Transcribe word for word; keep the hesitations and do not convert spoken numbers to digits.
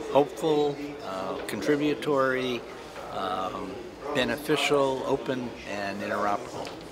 hopeful, uh, contributory, um, beneficial, open, and interoperable.